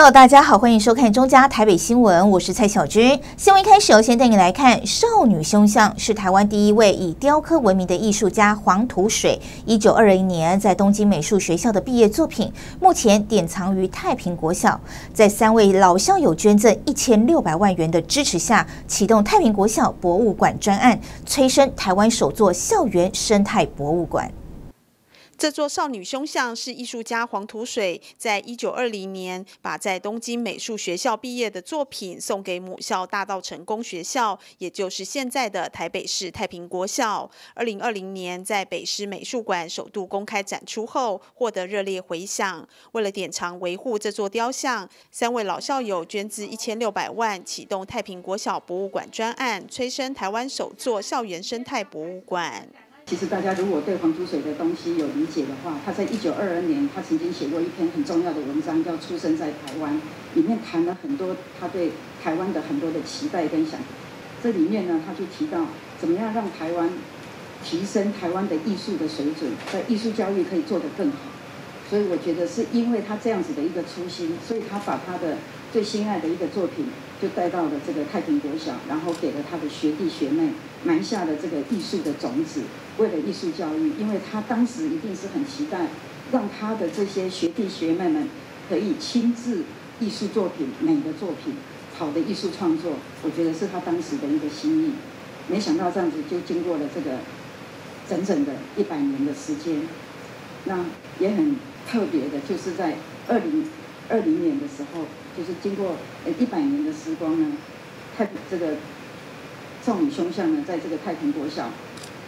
Hello， 大家好，欢迎收看中嘉台北新闻，我是蔡小军。新闻一开始要先带你来看少女胸像，是台湾第一位以雕刻闻名的艺术家黄土水1920年在东京美术学校的毕业作品，目前典藏于太平国小。在3位老校友捐赠1600万元的支持下，启动太平国小博物馆专案，催生台湾首座校园生态博物馆。 这座少女胸像是艺术家黄土水在1920年把在东京美术学校毕业的作品送给母校大稻埕公学校，也就是现在的台北市太平国小。2020年在北师美术馆首度公开展出后，获得热烈回响。为了典藏维护这座雕像，3位老校友捐资1600万，启动太平国小博物馆专案，催生台湾首座校园生态博物馆。 其实大家如果对黄土水的东西有理解的话，他在1922年，他曾经写过一篇很重要的文章，叫《出生在台湾》，里面谈了很多他对台湾的很多的期待跟想。这里面呢，他就提到怎么样让台湾提升台湾的艺术的水准，在艺术教育可以做得更好。所以我觉得是因为他这样子的一个初心，所以他把他的最心爱的一个作品就带到了这个太平国小，然后给了他的学弟学妹埋下了这个艺术的种子。为了艺术教育，因为他当时一定是很期待让他的这些学弟学妹们可以亲自艺术作品、美的作品、好的艺术创作，我觉得是他当时的一个心意。没想到这样子就经过了这个整整的100年的时间。那也很特别的，就是在2020年的时候，就是经过100年的时光呢，这个少女胸像呢，在这个太平国小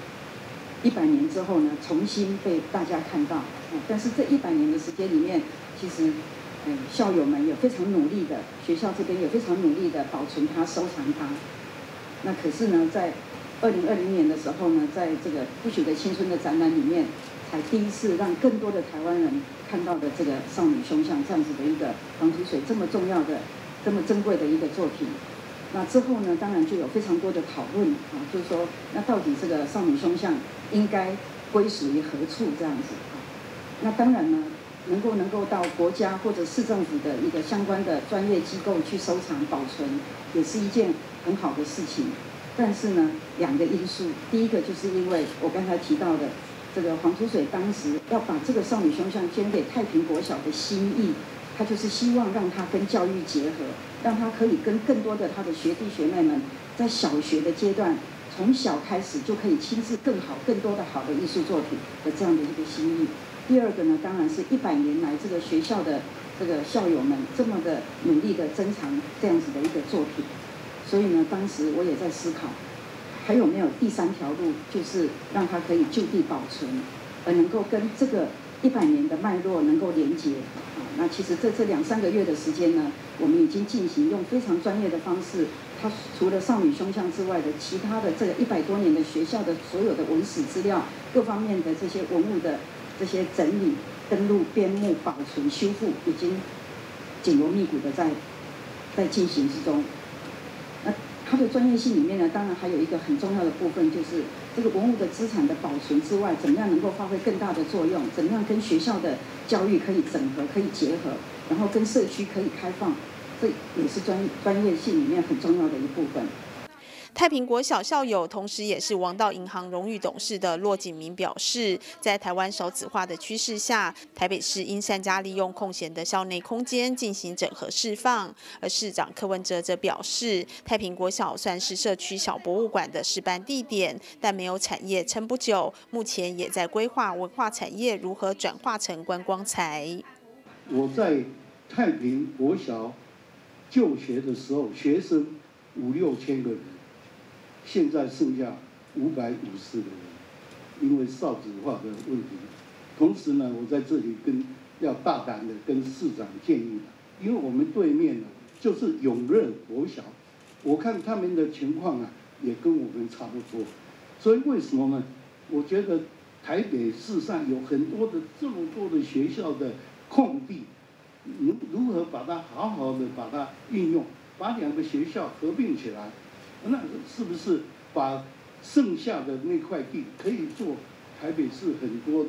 100年之后呢，重新被大家看到。但是这100年的时间里面，其实校友们也非常努力的，学校这边也非常努力的保存它、收藏它。那可是呢，在2020年的时候呢，在这个不朽的青春的展览里面，才第一次让更多的台湾人看到的这个少女胸像这样子的一个黄土水这么重要的、这么珍贵的一个作品。那之后呢，当然就有非常多的讨论啊，就是说，那到底这个少女胸像应该归属于何处这样子啊？那当然呢，能够到国家或者市政府的一个相关的专业机构去收藏保存，也是一件很好的事情。但是呢，2个因素，第一个就是因为我刚才提到的，这个黄土水当时要把这个少女胸像捐给太平国小的心意，他就是希望让它跟教育结合，让他可以跟更多的他的学弟学妹们，在小学的阶段，从小开始就可以亲自更多的好的艺术作品的这样的一个心意。第二个呢，当然是100年来这个学校的这个校友们这么的努力的珍藏这样子的一个作品。所以呢，当时我也在思考，还有没有第3条路，就是让它可以就地保存，而能够跟这个100年的脉络能够连接。那其实这2-3个月的时间呢，我们已经进行用非常专业的方式，它除了少女胸像之外的其他的这个100多年的学校的所有的文史资料，各方面的这些文物的这些整理、登录、编目、保存、修复，已经紧锣密鼓的在进行之中。那它的专业性里面呢，当然还有一个很重要的部分，就是这个文物的资产的保存之外，怎么样能够发挥更大的作用？怎么样跟学校的教育可以整合、可以结合，然后跟社区可以开放，这也是专业性里面很重要的一部分。 太平国小校友，同时也是王道银行荣誉董事的骆景明表示，在台湾少子化的趋势下，台北市应善加利用空闲的校内空间进行整合释放。而市长柯文哲则表示，太平国小算是社区小博物馆的示范地点，但没有产业撑不久，目前也在规划文化产业如何转化成观光财。 我在太平国小就学的时候，学生5-6千个人。现在剩下550个人，因为少子化的问题。同时呢，我在这里要大胆的跟市长建议，因为我们对面呢就是永乐国小，我看他们的情况啊也跟我们差不多。所以为什么呢？我觉得台北市上有很多的这么多的学校的空地，如何把它好好的把它运用，把2个学校合并起来。那是不是把剩下的那块地可以做台北市很多的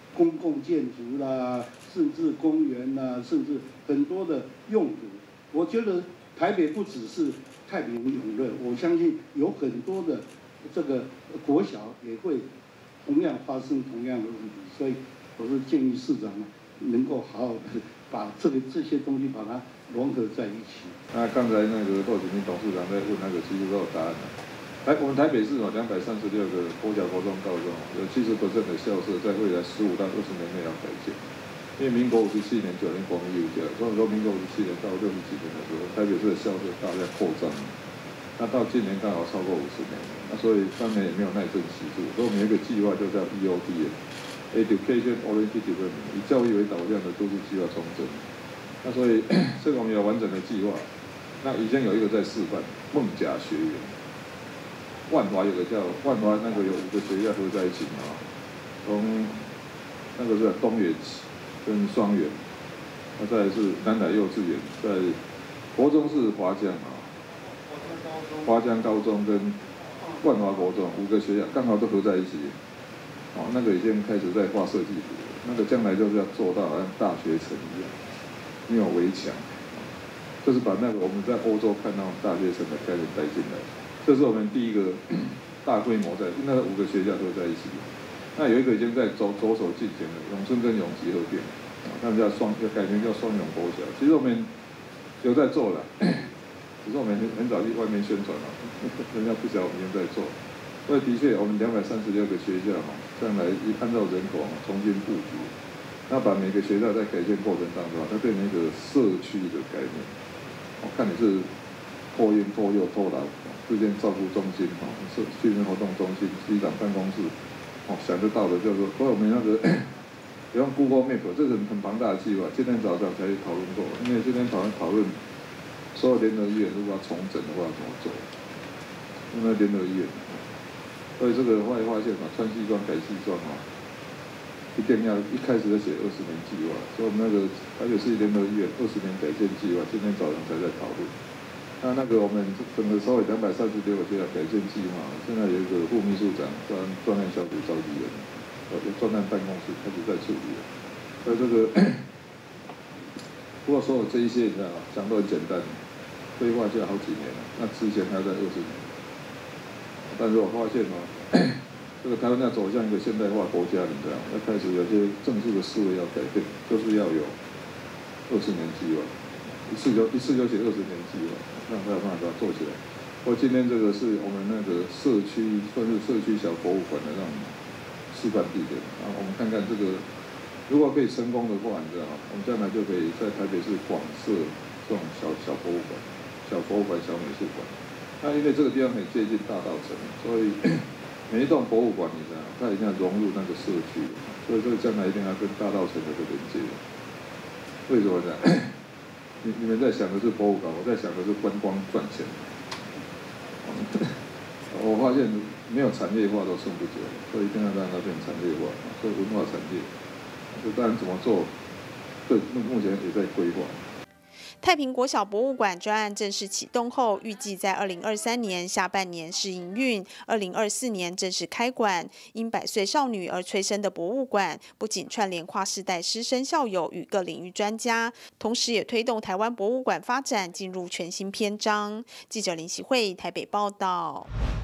公共建筑啦，甚至公园啦，甚至很多的用途。我觉得台北不只是太平永乐，我相信有很多的这个国小也会同样发生同样的问题，所以我是建议市长能够好好的把这些东西把它融合在一起。 那刚才那个窦景明董事长在问那个，其实都有答案了。我们台北市236个国小、国中、高中，有70%的校舍在未来15到20年内要改建。因为民国57年9年国民义务教育，所以说民国57年到60几年的时候，台北市的校舍大量扩张。那到今年刚好超过50年了，那所以当年也没有耐震系数，所以我们有一个计划就叫 EOD，Education Oriented Development， 以教育为导向的都市计划重整。那所以这个我们有完整的计划。那以前有一个在示范梦甲学园，万华有个叫万华，那个有5个学校合在一起嘛，从那个是东园跟双园，那再来是南海幼稚园，在国中是华江华江高中跟万华国中5个学校刚好都合在一起，那个已经开始在画设计图，那个将来就是要做到像大学城一样，没有围墙。就是把那个我们在欧洲看到大学城的概念带进来，这是我们第一个大规模在那5个学校都在一起。那有一个已经在着手进行了，永春跟永吉合并，他们要改名叫双永国小。其实我们有在做了，只是我们很早去外面宣传了，人家不晓得我们已经在做。所以的确，我们236个学校将来按照人口重新布局，那把每个学校在改建过程当中，它变成一个社区的概念。我看你是托婴、托幼、托老之间照顾中心，训练活动中心、局长办公室，想得到的就是说，所以我们那个，比方 Google Map， 这是很庞大的计划。今天早上才讨论过，因为今天讨论所有联合医院如果要重整的话怎么做，因为联合医院，所以这个后来发现穿西装改西装一定要一开始就写20年计划，所以我们那个台北市联合医院20年改建计划，今天早上才在讨论。那个我们整个稍微236个学校改建计划，现在有一个副秘书长专案小组召集人，有专案办公室开始在处理了。所以这个，不过所有这一些你知道讲都很简单，规划就要好几年了，那之前还要在20年。但是我发现这个台湾要走向一个现代化国家，你知道，要开始有些政治的思维要改变，就是要有20年计划，一次就写20年计划，让他有办法把它做起来。不过今天这个是我们那个社区，算是社区小博物馆的那种示范地点，然后我们看看这个，如果可以成功的话，你知道，我们将来就可以在台北市广设这种小博物馆、小美术馆。那因为这个地方很接近大稻埕，所以每一栋博物馆，你知道，它一定要融入那个社区，所以这个将来一定要跟大稻埕有个连接。为什么呢？你们在想的是博物馆，我在想的是观光赚钱。我发现没有产业化都撑不久，所以一定要让它变产业化，所以文化产业，这当然怎么做，这目前也在规划。 太平国小博物馆专案正式启动后，预计在2023年下半年试营运，2024年正式开馆。因100岁少女而催生的博物馆，不仅串联跨世代师生校友与各领域专家，同时也推动台湾博物馆发展进入全新篇章。记者林喜慧台北报道。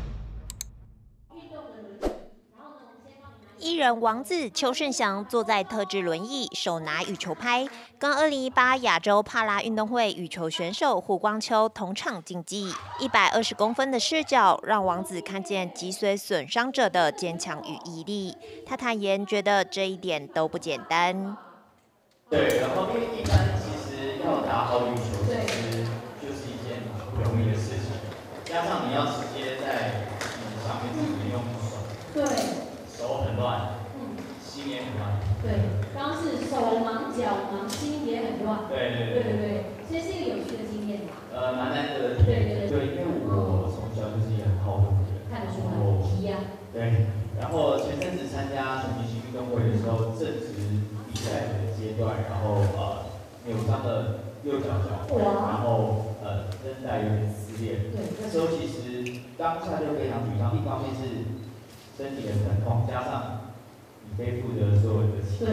艺人王子邱胜祥坐在特制轮椅，手拿羽球拍，跟2018亚洲帕拉运动会羽球选手胡光秋同场竞技。120公分的视角，让王子看见脊髓损伤者的坚强与毅力。他坦言，觉得这一点都不简单。 对，然后因为一般其实要打好羽球，其实就是一件不容易的事情，加上你要直接在上面自己用手。对。手很乱，心也很乱。 对，刚刚是手忙脚忙，心也很乱。对，所以是一个有趣的经验。 蛮难得的体验。对，因为我从小就是一个很好动的人， 看得出来，皮呀。对， 然后前阵子参加全明星运动会的时候，正值比赛的阶段，然后扭伤了右脚脚踝，然后韧带有点撕裂。对，那时候其实当下就非常沮丧，一方面是身体的疼痛，加上你背负着所有的期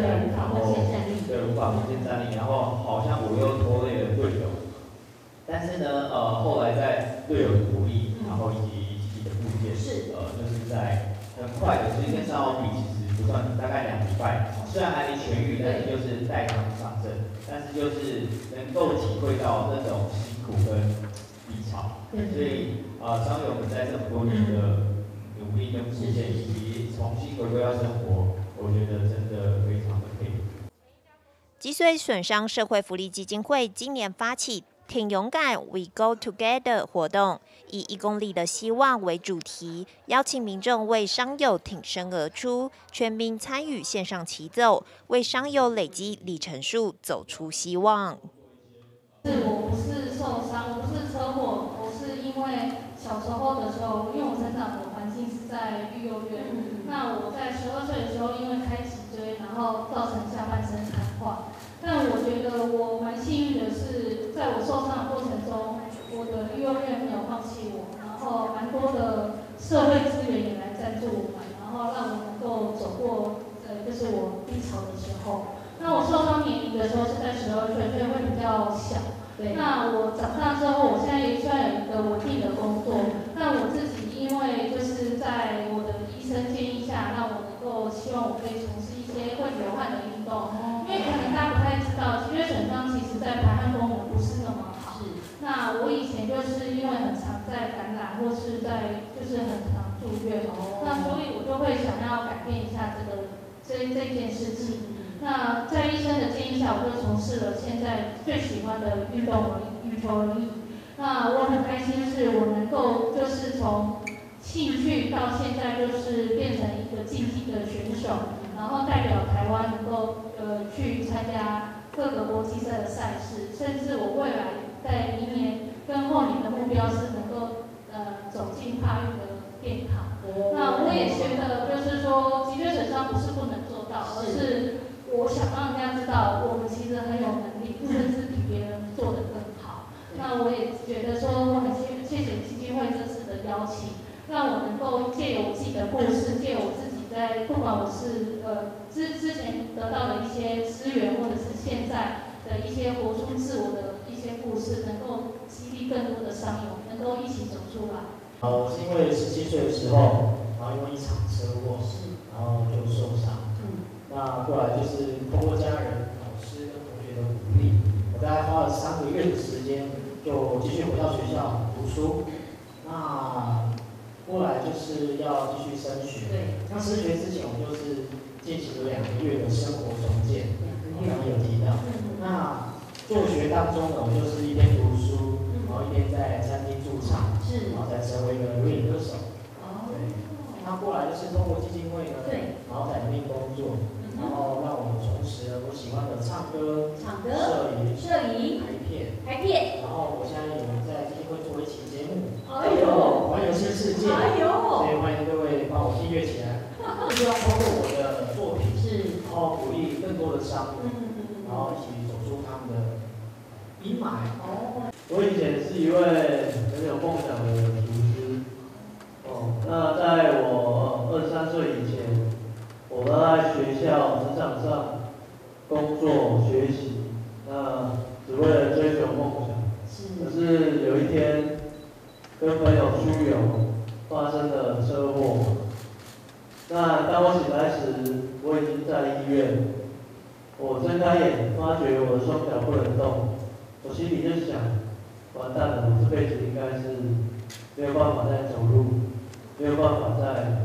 法并肩站立，然后好像我又拖累了队友。但是呢，后来在队友的鼓励，然后以及自己的复健，就是在很快的，其实跟上欧比其实不算，大概2礼拜，虽然还没痊愈，但是就是带伤上阵，但是就是能够体会到那种辛苦跟低潮。所以伤友们在这么多年的努力跟复健，以及重新回归到生活，我觉得真的非常的佩服。 脊髓损伤社会福利基金会今年发起挺勇敢 We Go Together 活动，以1公里的希望为主题，邀请民众为伤友挺身而出，全民参与线上骑走，为伤友累积里程数，走出希望。 我不是受伤，我不是车祸，我是因为小时候的时候，因为我成长的环境是在育幼院，那我在12岁的时候因为开脊椎，然后造成下半身瘫痪。但我觉得我蛮幸运的是，在我受伤的过程中，我的育幼院没有放弃我，然后蛮多的社会资源也来赞助我们，然后让我能够走过就是我低潮的时候。那我受伤年龄的时候是在12岁，所以会比较小。那我长大之后，我现在虽然有一个稳定的工作，但我自己因为就是在我的医生建议下，让我能够希望我可以从事一些会流汗的运动，因为可能大家不太知道，脊椎损伤其实在排汗功能不是那么好。那我以前就是因为很常在感染，或是在就是很常住院，那所以我就会想要改变一下这件事情。那在医生的建议下，我就从事了现在最喜欢的运动羽球而已。那我很开心是我能够就是从兴趣到现在就是变成一个竞技的选手，然后代表台湾能够去参加各个国际赛的赛事，甚至我未来在明年跟后年的目标是能够走进帕运的殿堂。那我也觉得就是说，脊椎损伤不是不能做到，而是我想让人家知道，我们其实很有能力，甚至比别人做得更好。那我也觉得说，我很谢谢基金会这次的邀请，让我能够借由我自己的故事，借我自己在不管我是之前得到的一些资源，或者是现在的一些活出自我的一些故事，能够激励更多的伤友，能够一起走出来。 我是因为17岁的时候，然后因为一场车祸，然后就受伤。那后来就是通过家人、老师跟同学的鼓励，我大概花了3个月的时间，就继续回到学校读书。那后来就是要继续升学。那升学之前，我就是进行了2个月的生活重建，刚刚有提到。那就学当中呢，我就是一边读书，然后一边在餐厅驻唱，然后再成为一个流行歌手。对。那后来就是通过基金会呢，然后在里面工作。然后让我重拾了我喜欢的唱歌、摄影、拍片。然后我现在有在基金会做一期节目，环游新世界。所以欢迎各位帮我订阅起来。希望通过我的作品，然后鼓励更多的伤友，然后一起走出他们的阴霾。 我以前是一位很有梦想的厨师。那在我23岁以前。我都在学校职场上工作学习，那只为了追求梦想。可是有一天跟朋友出游，发生了车祸。那当我醒来时，我已经在医院。我睁开眼，发觉我的双脚不能动。我心里就想，完蛋了，我这辈子应该是没有办法再走路，没有办法再。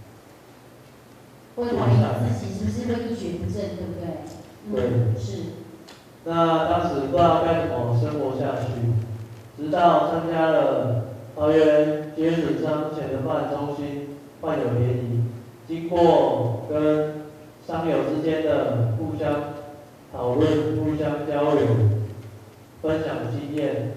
会怀疑自己是不是会一蹶不振，对不对？ 对， 是。 那当时不知道该怎么生活下去，直到参加了桃园脊椎损伤前的发展中心患友联谊，经过跟伤友之间的互相讨论、互相交流、分享经验，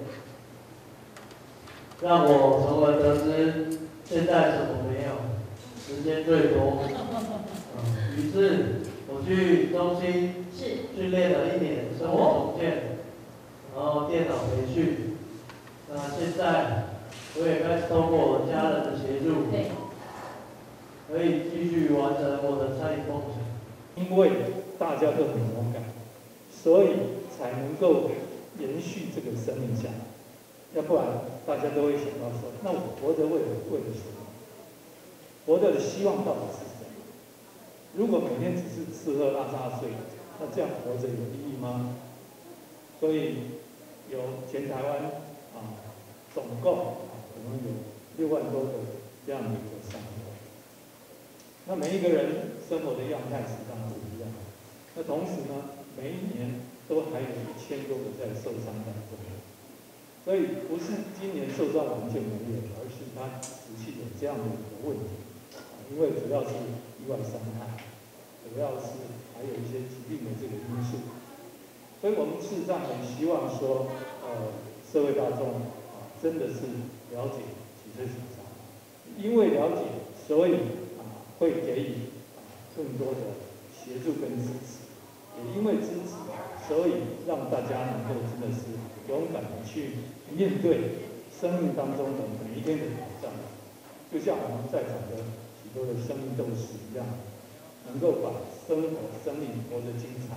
让我从而得知现在什么没有，时间最多。于是我去中心训练了1年生活重建，然后电脑培训。那现在我也开始透过我家人的协助，可以继续完成我的餐饮梦想。 因为大家都很勇敢， 所以才能够延续这个生命下来。要不然大家都会想到说，那我活着为了什么？活着的希望到底是什么？如果每天只是吃喝拉撒睡，那这样活着有意义吗？所以有全台湾总共我们有6万多个这样的一个伤口。那每一个人生活的样态实际上不一样。那同时呢，每一年都还有1000多个在受伤当中。所以不是今年受伤完就没有，而是它持续有这样的一个问题。因为主要是意外伤害，主要是还有一些疾病的这个因素。所以我们事实上很希望说，社会大众真的是了解脊椎损伤，因为了解，所以会给予更多的协助跟支持，也因为支持，所以让大家能够真的是勇敢的去面对生命当中的每一天的挑战，就像我们在场的许多的生命斗士一样，能够把生命活得精彩。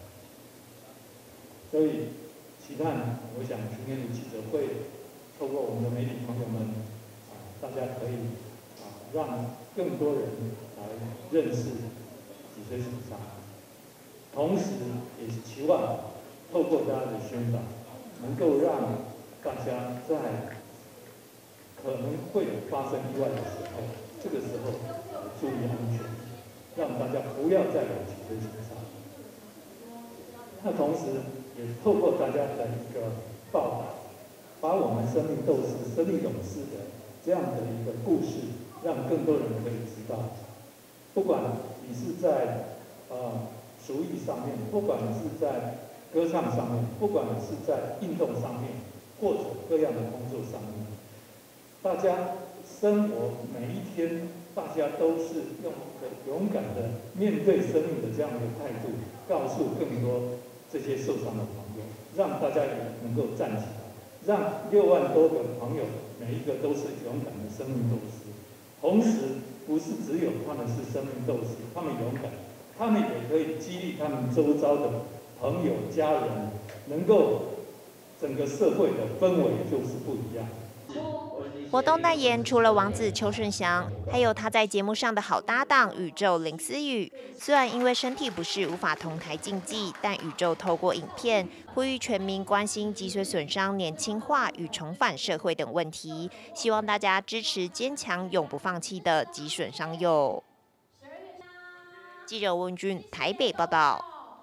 所以期盼，我想今天的记者会，透过我们的媒体朋友们，大家可以让更多人来认识脊椎损伤，同时也是期望透过大家的宣导，能够让大家在可能会发生意外的时候，这个时候注意安全，让大家不要再有脊椎损伤。那同时也透过大家的一个报道，把我们生命斗士、生命勇士的这样的一个故事，让更多人可以知道。不管你是在厨艺上面，不管你是在歌唱上面，不管你是在运动上面，或者各样的工作上面，大家生活每一天，大家都是用一个勇敢的面对生命的这样的态度，告诉更多这些受伤的朋友，让大家也能够站起来，让6万多个朋友每一个都是勇敢的生命斗士。同时，不是只有他们是生命斗士，他们勇敢，他们也可以激励他们周遭的朋友、家人，能够整个社会的氛围就是不一样。 活动代言除了王子邱顺祥，还有他在节目上的好搭档宇宙林思雨。虽然因为身体不适无法同台竞技，但宇宙透过影片呼吁全民关心脊髓损伤年轻化与重返社会等问题，希望大家支持坚强永不放弃的脊损伤友。记者温君台北报道。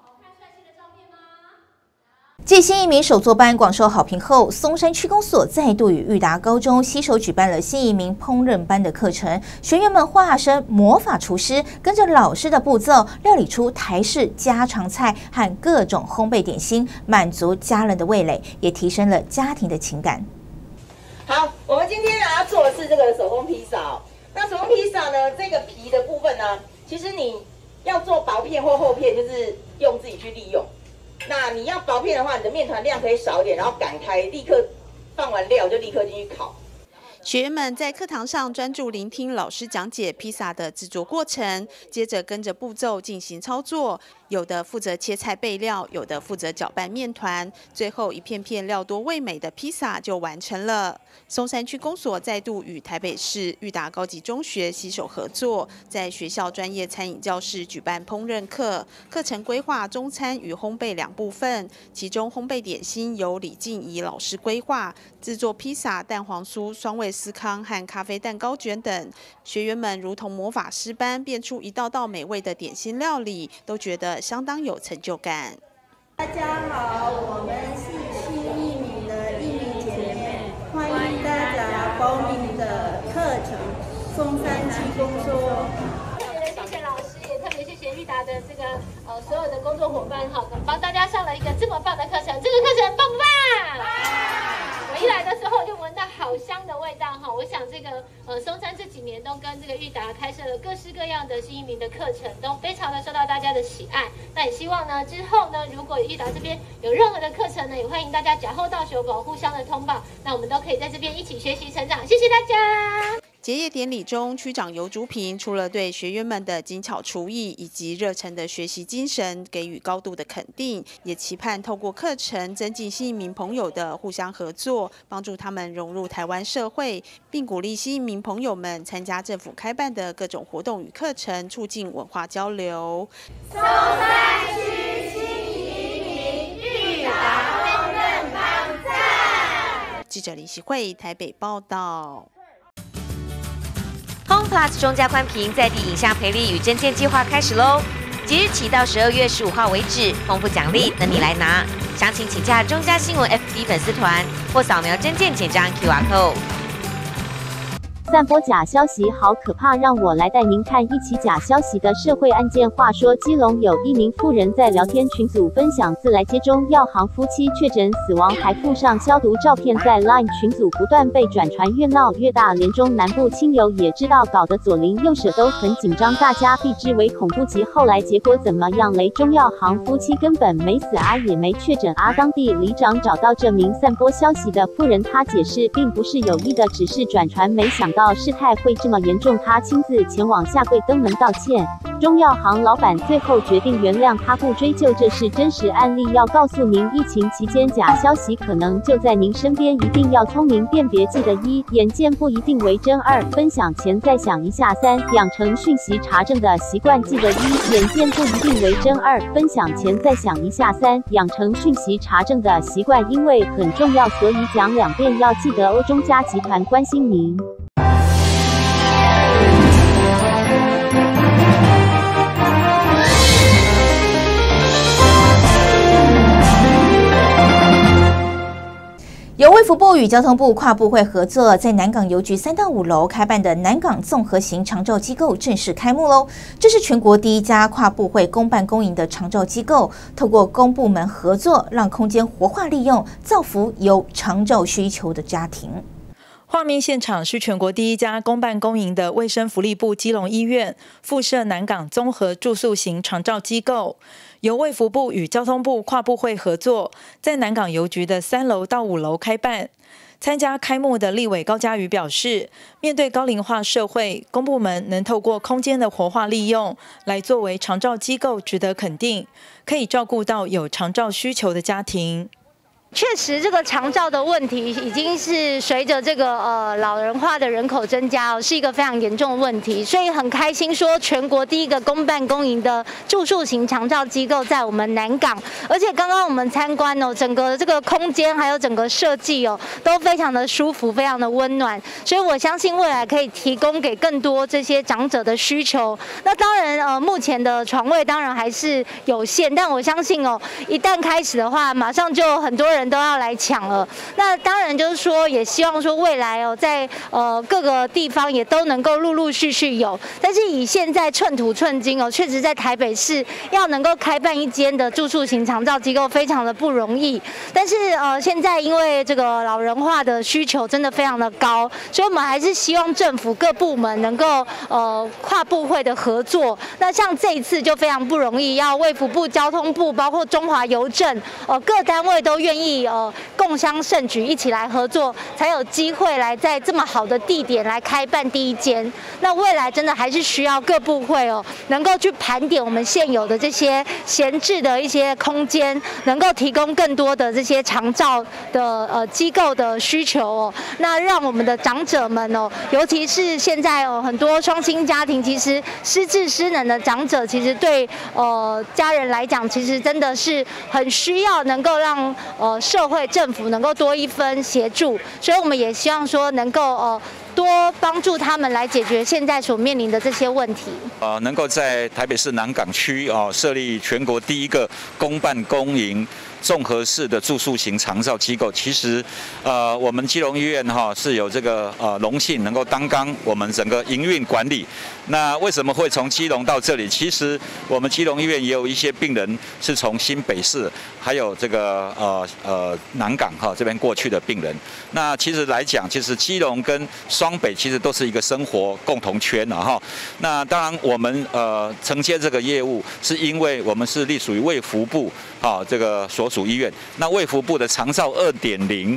继新移民手作班广受好评后，松山区公所再度与裕达高中携手举办了新移民烹饪班的课程，学员们化身魔法厨师，跟着老师的步骤料理出台式家常菜和各种烘焙点心，满足家人的味蕾，也提升了家庭的情感。 好，我们今天要做的是这个手工披萨。那手工披萨呢，这个皮的部分呢，其实你要做薄片或厚片，就是用自己去利用。那你要薄片的话，你的面团量可以少一点，然后擀开，立刻放完料就立刻进去烤。 学员们在课堂上专注聆听老师讲解披萨的制作过程，接着跟着步骤进行操作。有的负责切菜备料，有的负责搅拌面团，最后一片片料多味美的披萨就完成了。松山区公所再度与台北市裕达高级中学携手合作，在学校专业餐饮教室举办烹饪课，课程规划中餐与烘焙2部分，其中烘焙点心由李静怡老师规划，制作披萨、蛋黄酥、双味司康和咖啡蛋糕卷等。学员们如同魔法师般变出一道道美味的点心料理，都觉得相当有成就感。 大家好，我们是新移民的移民姐妹，欢迎大家报名的课程松山区公所。 特别谢谢老师，也特别谢谢裕达的这个所有的工作伙伴哈，帮大家上了一个这么棒的课程，这个课程棒不棒？我一来的时候就闻到好香的味道哈，我想这个松山这几年都跟这个裕达开设了各式各样的新移民的课程，都非常的受到大家的喜爱。那也希望呢之后呢，如果裕达这边有任何的课程呢，也欢迎大家假后到手保互相的通报，那我们都可以在这边一起学习成长。谢谢大家。 结业典礼中，区长游竹平除了对学员们的精巧厨艺以及热忱的学习精神给予高度的肯定，也期盼透过课程增进新移民朋友的互相合作，帮助他们融入台湾社会，并鼓励新移民朋友们参加政府开办的各种活动与课程，促进文化交流。 松山区新移民育达公认帮赞。 记者林希慧台北报道。 Home Plus 中加宽屏在地影像培力与征件计划开始喽！即日起到12月15号为止，丰富奖励等你来拿。详情请洽中加新闻 FB 粉丝团或扫描征件简章 QR code。 散播假消息好可怕，让我来带您看一起假消息的社会案件。话说，基隆有一名妇人在聊天群组分享自来接中药行夫妻确诊死亡，还附上消毒照片，在 LINE 群组不断被转传，越闹越大。连中南部亲友也知道，搞得左邻右舍都很紧张，大家避之为恐怖极。后来结果怎么样嘞？中药行夫妻根本没死啊，也没确诊啊。当地里长找到这名散播消息的妇人，他解释并不是有意的，只是转传，没想到事态会这么严重，他亲自前往下跪登门道歉。中药行老板最后决定原谅他，不追究，这是真实案例。要告诉您，疫情期间假消息可能就在您身边，一定要聪明辨别。记得1，眼见不一定为真；2，分享前再想一下；3，养成讯息查证的习惯。记得1，眼见不一定为真；2，分享前再想一下；3，养成讯息查证的习惯，因为很重要，所以讲2遍。要记得哦。中加集团关心您。 由卫福部与交通部跨部会合作，在南港邮局3到5楼开办的南港综合型长照机构正式开幕喽！这是全国第一家跨部会公办公营的长照机构，透过公部门合作，让空间活化利用，造福有长照需求的家庭。 画面现场是全国第一家公办公营的卫生福利部基隆医院附设南港综合住宿型长照机构，由卫福部与交通部跨部会合作，在南港邮局的3楼到5楼开办。参加开幕的立委高嘉瑜表示，面对高龄化社会，公部门能透过空间的活化利用来作为长照机构，值得肯定，可以照顾到有长照需求的家庭。 确实，这个长照的问题已经是随着这个老人化的人口增加是一个非常严重的问题，所以很开心说全国第一个公办公营的住宿型长照机构在我们南港，而且刚刚我们参观整个这个空间还有整个设计都非常的舒服，非常的温暖，所以我相信未来可以提供给更多这些长者的需求。那当然目前的床位当然还是有限，但我相信一旦开始的话，马上就很多人都要来抢了。那当然就是说，也希望说未来在各个地方也都能够陆陆续续有。但是以现在寸土寸金确实在台北市要能够开办一间的住宿型长照机构非常的不容易。但是现在因为这个老人化的需求真的非常的高，所以我们还是希望政府各部门能够跨部会的合作。那像这一次就非常不容易，要卫福部、交通部，包括中华邮政各单位都愿意共襄盛举，一起来合作，才有机会来在这么好的地点来开办第一间。那未来真的还是需要各部会能够去盘点我们现有的这些闲置的一些空间，能够提供更多的这些长照的机构的需求那让我们的长者们尤其是现在很多双亲家庭，其实失智失能的长者，其实对家人来讲，其实真的是很需要能够让社会政府能够多一分协助，所以我们也希望说能够多帮助他们来解决现在所面临的这些问题。 能够在台北市南港区设立全国第一个公办公营综合式的住宿型长照机构，其实我们基隆医院是有这个荣幸能够担纲我们整个营运管理。那为什么会从基隆到这里？其实我们基隆医院也有一些病人是从新北市还有这个南港这边过去的病人。那其实来讲，其实基隆跟双北其实都是一个生活共同圈那当然我们承接这个业务，是因为我们是隶属于卫福部这个所属医院。那卫福部的长照2.0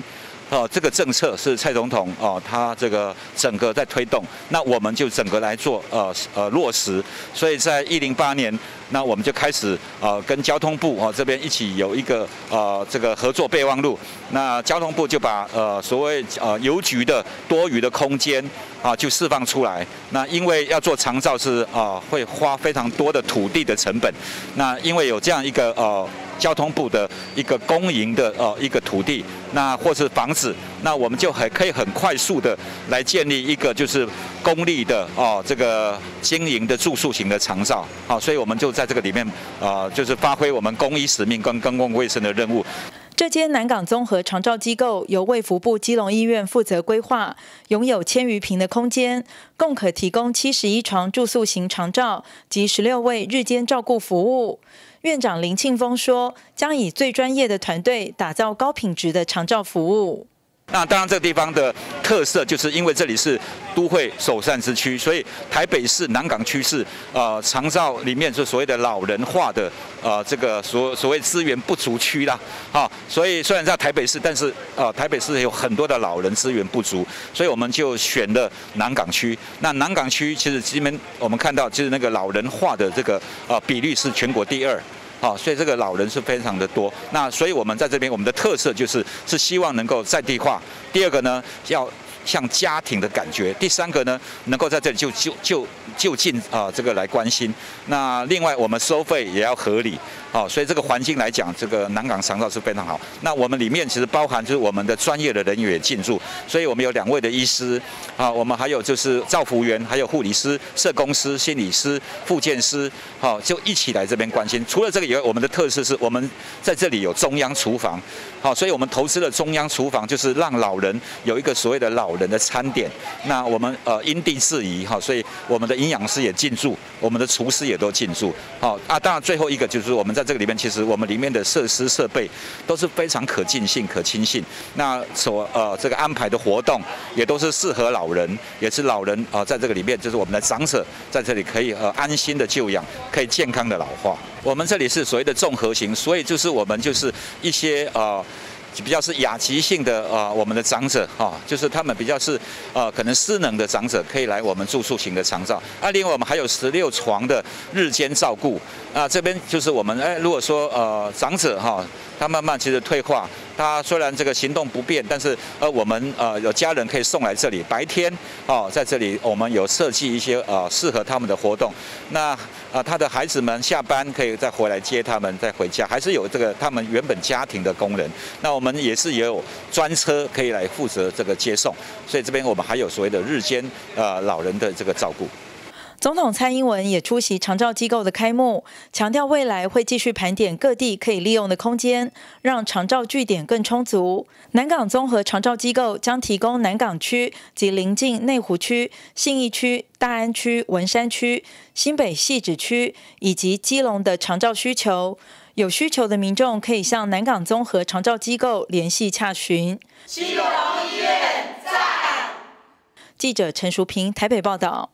这个政策是蔡总统他这个整个在推动，那我们就整个来做落实。所以在108年，那我们就开始跟交通部这边一起有一个这个合作备忘录。那交通部就把所谓邮局的多余的空间就释放出来。那因为要做长照是会花非常多的土地的成本，那因为有这样一个交通部的一个公营的一个土地，那或是房子，那我们就可以很快速的来建立一个就是公立的这个经营的住宿型的长照，所以我们就在这个里面就是发挥我们公益使命跟公共卫生的任务。 这间南港综合长照机构由卫福部基隆医院负责规划，拥有1000余坪的空间，共可提供71床住宿型长照及16位日间照顾服务。院长林庆峰说，将以最专业的团队打造高品质的长照服务。 那当然，这个地方的特色就是因为这里是都会首善之区，所以台北市南港区是长照里面是所谓的老人化的这个所谓资源不足区啦，所以虽然在台北市，但是台北市有很多的老人资源不足，所以我们就选了南港区。那南港区其实这边我们看到就是那个老人化的这个比率是全国第2。所以这个老人是非常的多。那所以我们在这边，我们的特色是希望能够在地化。第二个呢，要像家庭的感觉。第3个呢，能够在这里就近这个来关心。那另外我们收费也要合理。所以这个环境来讲，这个南港长照是非常好。那我们里面其实包含就是我们的专业的人员也进驻，所以我们有2位的医师我们还有就是照服员，还有护理师、社工师、心理师、复健师就一起来这边关心。除了这个以外，我们的特色是我们在这里有中央厨房，所以我们投资了中央厨房，就是让老人有一个所谓的老人的餐点。那我们因地制宜所以我们的营养师也进驻，我们的厨师也都进驻当然最后一个就是我们在这个里面，其实我们里面的设施设备都是非常可进性、可亲性。那这个安排的活动也都是适合老人，也是老人在这个里面，就是我们的长者在这里可以安心的就养，可以健康的老化。我们这里是所谓的综合型，所以就是我们就是一些比较是亚急性的我们的长者就是他们比较是可能失能的长者可以来我们住宿型的长照。另外我们还有16床的日间照顾。这边就是我们如果说长者他慢慢其实退化，他虽然这个行动不便，但是我们有家人可以送来这里，白天在这里我们有设计一些适合他们的活动。那他的孩子们下班可以再回来接他们，再回家，还是有这个他们原本家庭的工人。那我们也是也有专车可以来负责这个接送，所以这边我们还有所谓的日间老人的这个照顾。 总统蔡英文也出席长照机构的开幕，强调未来会继续盘点各地可以利用的空间，让长照据点更充足。南港综合长照机构将提供南港区及邻近内湖区、信义区、大安区、文山区、新北汐止区以及基隆的长照需求。有需求的民众可以向南港综合长照机构联系洽询。 基隆医院赞。 记者陈淑平台北报道。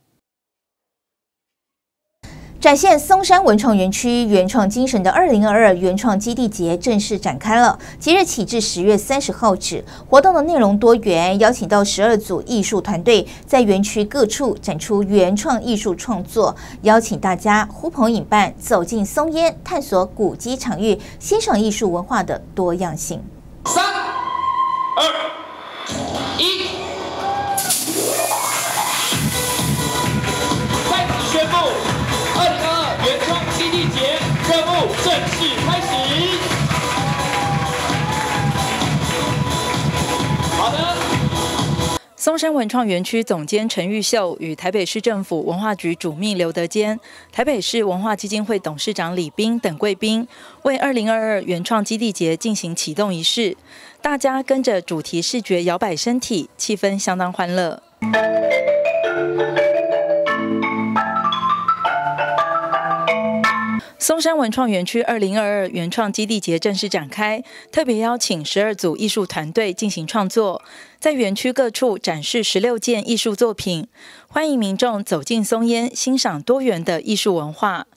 展现松山文创园区原创精神的2022原创基地节正式展开了，即日起至10月30号止。活动的内容多元，邀请到12组艺术团队在园区各处展出原创艺术创作，邀请大家呼朋引伴走进松烟，探索古迹场域，欣赏艺术文化的多样性。 3、2、1，在此宣布。2022原创基地节任务正式开始。好的。 松山文创园区总监陈玉秀与台北市政府文化局主秘刘德坚、台北市文化基金会董事长李斌等贵宾，为2022原创基地节进行启动仪式。大家跟着主题视觉摇摆身体，气氛相当欢乐。松山文创园区2022原创基地节正式展开，特别邀请12组艺术团队进行创作，在园区各处展示16件艺术作品，欢迎民众走进松烟，欣赏多元的艺术文化。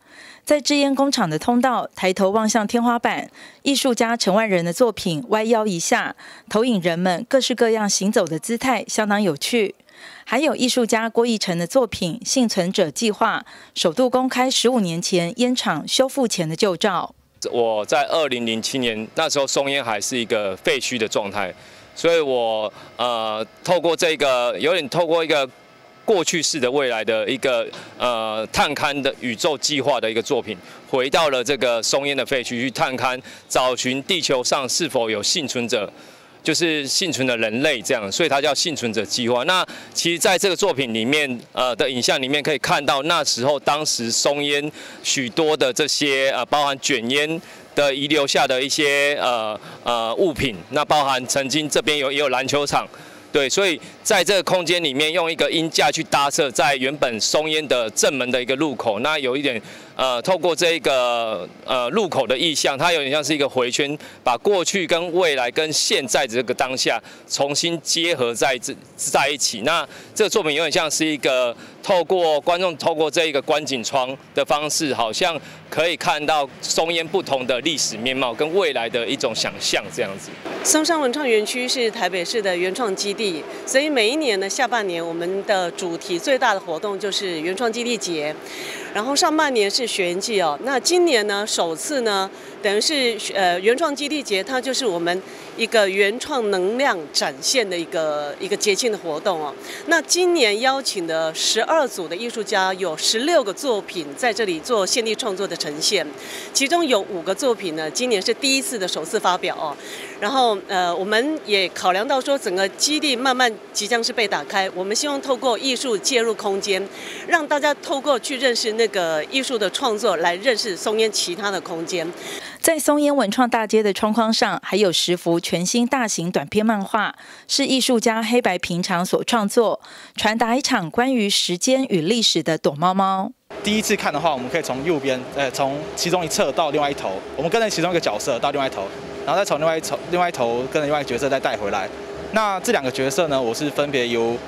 在制烟工厂的通道，抬头望向天花板，艺术家陈万仁的作品歪腰一下，投影人们各式各样行走的姿态，相当有趣。还有艺术家郭义成的作品《幸存者计划》，首度公开15年前烟厂修复前的旧照。 我在2007年那时候，松烟还是一个废墟的状态，所以我透过这个有点透过一个过去式的未来的一个探勘的宇宙计划的一个作品，回到了这个松烟的废墟去探勘，找寻地球上是否有幸存者。就是幸存的人类这样，所以它叫幸存者计划。那其实在这个作品里面，的影像里面可以看到，那时候当时松烟许多的这些包含卷烟的遗留下的一些物品，那包含曾经这边也有篮球场。对，所以在这个空间里面，用一个鹰架去搭设在原本松烟的正门的一个入口，那有一点透过这个入口的意象，它有点像是一个回圈，把过去跟未来跟现在这个当下重新结合在一起。那这个作品有点像是一个透过观众透过这一个观景窗的方式，好像可以看到松烟不同的历史面貌跟未来的一种想象这样子。 松山文创园区是台北市的原创基地，所以每一年的下半年，我们的主题最大的活动就是原创基地节，然后上半年是学员季哦。那今年呢，首次呢，等于是原创基地节，它就是我们一个原创能量展现的一个节庆的活动哦。那今年邀请的12组的艺术家，有16个作品在这里做现地创作的呈现，其中有5个作品呢，今年是第一次的首次发表哦。然后我们也考量到说，整个基地慢慢即将是被打开，我们希望透过艺术介入空间，让大家透过去认识那个艺术的创作，来认识松烟其他的空间。 在松烟文创大街的窗框上，还有10幅全新大型短篇漫画，是艺术家黑白平常所创作，传达一场关于时间与历史的躲猫猫。 第一次看的话，我们可以从右边，从其中一侧到另外一头，我们跟着其中一个角色到另外一头，然后再从另外一头跟着另外一个角色再带回来。那这2个角色呢，我是分别由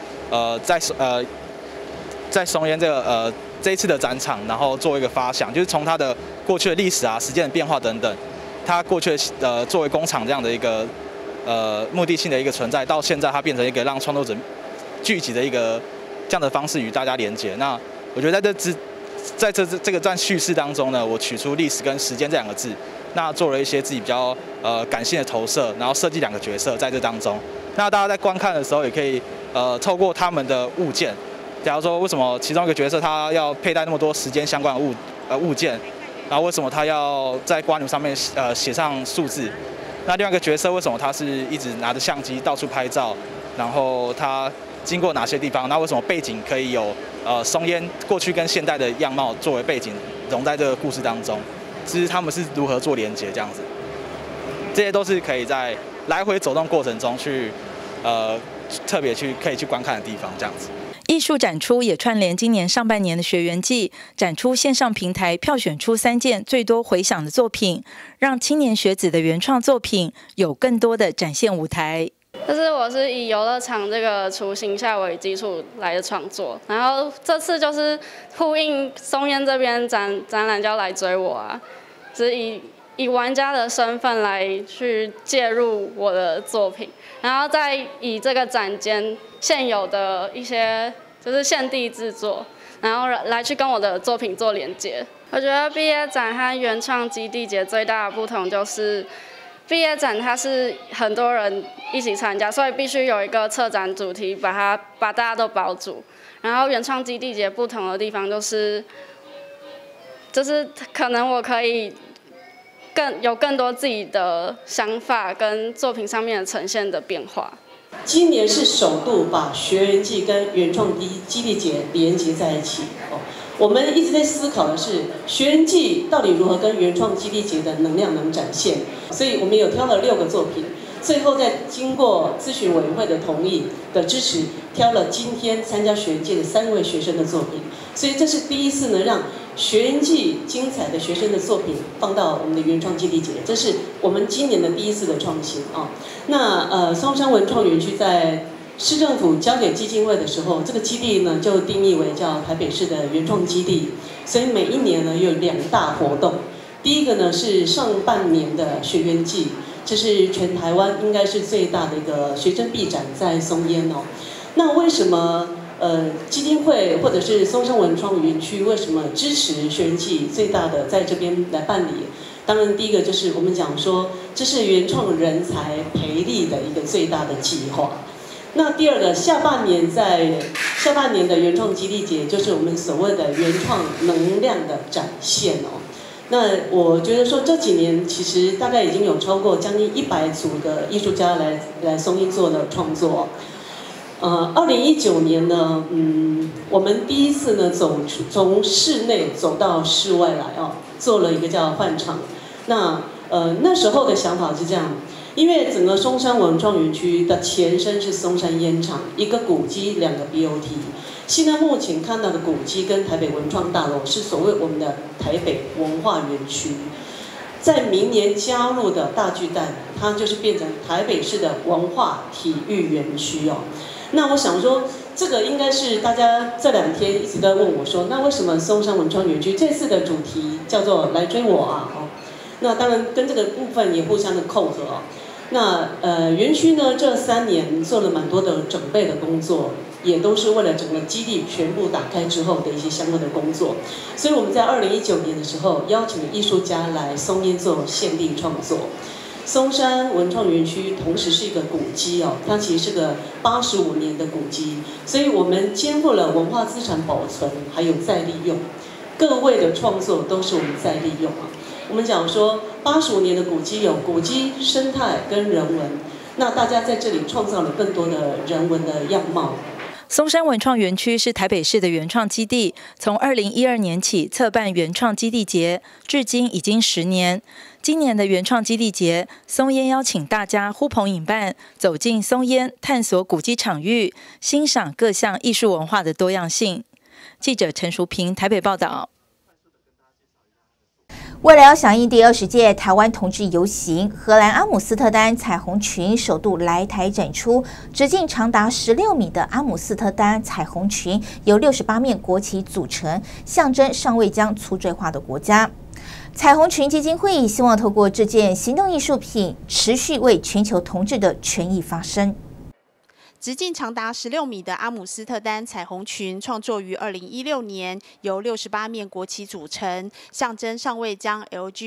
在松烟这一次的展场，然后做一个发想，就是从它的过去的历史啊、时间的变化等等，它过去作为工厂这样的一个目的性的一个存在，到现在它变成一个让创作者聚集的一个这样的方式与大家连接。那我觉得在这个段叙事当中呢，我取出历史跟时间这2个字，那做了一些自己比较感性的投射，然后设计2个角色在这当中。那大家在观看的时候，也可以透过他们的物件，假如说为什么其中一个角色他要佩戴那么多时间相关的物件，然后为什么他要在瓜牛上面写上数字？那另外一个角色为什么他是一直拿着相机到处拍照？然后他经过哪些地方？那为什么背景可以有松烟过去跟现代的样貌作为背景融在这个故事当中？其实他们是如何做连接这样子？这些都是可以在来回走动过程中去特别可以去观看的地方这样子。 艺术展出也串联今年上半年的学员季，展出线上平台票选出3件最多回响的作品，让青年学子的原创作品有更多的展现舞台。 我是以游乐场这个雏形下为基础来的创作，然后这次就是呼应松烟这边展览就要来追我啊，是以玩家的身份来去介入我的作品，然后再以这个展间现有的一些就是现地制作，然后来去跟我的作品做连接。我觉得毕业展和原创基地节最大的不同就是，毕业展它是很多人一起参加，所以必须有一个策展主题把大家都包住。然后原创基地节不同的地方就是，可能我可以有更多自己的想法跟作品上面的呈现的变化。 今年是首度把学员季跟原创基地节连接在一起哦。我们一直在思考的是，学员季到底如何跟原创基地节的能量能展现，所以我们有挑了6个作品，最后在经过咨询委员会的同意的支持，挑了今天参加学员季的3位学生的作品，所以这是第一次呢，让学员季精彩的学生的作品放到我们的原创基地节，这是我们今年的第一次的创新啊。那松山文创园区在市政府交给基金会的时候，这个基地呢就定义为叫台北市的原创基地，所以每一年呢有2大活动。第一个呢是上半年的学员季，这是全台湾应该是最大的一个学生毕展在松烟哦。那为什么基金会或者是松山文创园区为什么支持学员季最大的在这边来办理？当然，第一个就是我们讲说，这是原创人才培力的一个最大的计划。那第二个，下半年的原创基地节，就是我们所谓的原创能量的展现哦。那我觉得说这几年其实大概已经有超过将近100组的艺术家来松烟做的创作。2019年呢，我们第一次呢从室内走到室外来哦，做了一个叫换场。那时候的想法是这样，因为整个松山文创园区的前身是松山烟厂，一个古迹，2个 BOT。现在目前看到的古迹跟台北文创大楼是所谓我们的台北文化园区，在明年加入的大巨蛋，它就是变成台北市的文化体育园区哦。那我想说，这个应该是大家这2天一直在问我说，那为什么松山文创园区这次的主题叫做来追我啊？哦，那当然跟这个部分也互相的扣合哦。那园区呢，这3年做了蛮多的准备的工作，也都是为了整个基地全部打开之后的一些相关的工作。所以我们在2019年的时候，邀请艺术家来松烟做限定创作。松山文创园区同时是一个古迹哦，它其实是个85年的古迹，所以我们肩负了文化资产保存还有再利用。各位的创作都是我们再利用啊。我们讲说85年的古迹有古迹生态跟人文，那大家在这里创造了更多的人文的样貌。 松山文创园区是台北市的原创基地，从2012年起策办原创基地节，至今已经10年。今年的原创基地节，松烟邀请大家呼朋引伴，走进松烟，探索古迹场域，欣赏各项艺术文化的多样性。记者陈淑平台北报道。 为了要响应第20届台湾同志游行，荷兰阿姆斯特丹彩虹裙首度来台展出，直径长达16米的阿姆斯特丹彩虹裙由68面国旗组成，象征尚未将粗坠化的国家。彩虹裙基金会希望透过这件行动艺术品，持续为全球同志的权益发声。 直径长达16米的阿姆斯特丹彩虹裙创作于2016年，由68面国旗组成，象征尚未将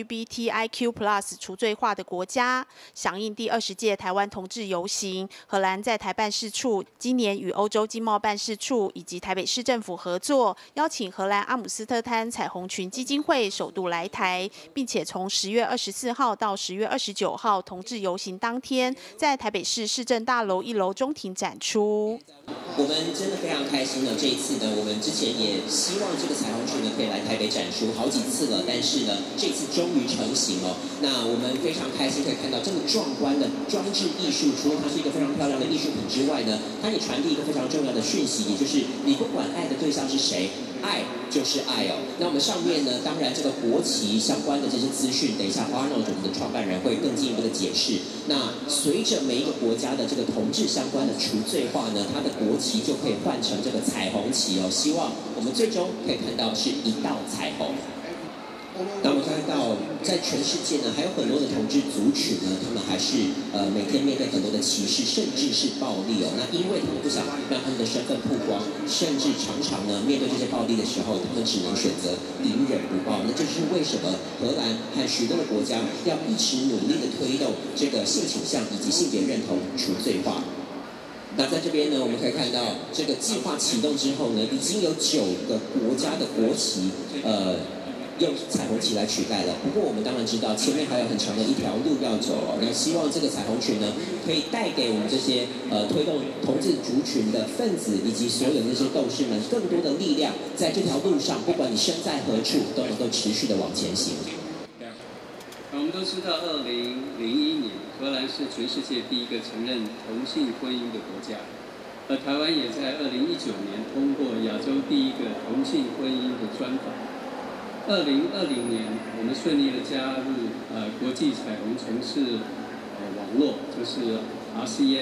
LGBTIQ+ 除罪化的国家。响应第20届台湾同志游行，荷兰在台办事处今年与欧洲经贸办事处以及台北市政府合作，邀请荷兰阿姆斯特丹彩虹裙基金会首度来台，并且从10月24号到10月29号同志游行当天，在台北市市政大楼1楼中庭展出。 我们真的非常开心呢，这一次呢，我们之前也希望这个彩虹裙呢可以来台北展出好几次了，但是呢，这次终于成型了。那我们非常开心可以看到这么壮观的装置艺术，除了它是一个非常漂亮的艺术品之外呢，它也传递一个非常重要的讯息，也就是你不管爱的对象是谁，爱就是爱哦。那我们上面呢，当然这个国旗相关的这些资讯，等一下 Arnold 我们的创办人会更进一步的解释。那随着每一个国家的这个同志相关的除罪化呢，它的国旗就可以换成这个彩虹旗哦。希望我们最终可以看到是一道彩虹。那我们看到，在全世界呢，还有很多的同志族群呢，他们还是每天面对很多的歧视，甚至是暴力哦。那因为他们不想让他们的身份曝光，甚至常常呢面对这些暴力的时候，他们只能选择隐忍不报。那这就是为什么荷兰和许多的国家要一直努力的推动这个性倾向以及性别认同除罪化。那在这边呢，我们可以看到这个计划启动之后呢，已经有9个国家的国旗用彩虹旗来取代了。不过我们当然知道前面还有很长的一条路要走哦。那希望这个彩虹裙呢，可以带给我们这些推动同志族群的分子以及所有的这些斗士们更多的力量，在这条路上，不管你身在何处，都能够持续的往前行。 我们都知道，2001年荷兰是全世界第一个承认同性婚姻的国家，而台湾也在2019年通过亚洲第一个同性婚姻的专法。2020年，我们顺利的加入国际彩虹城市网络，就是 RCN，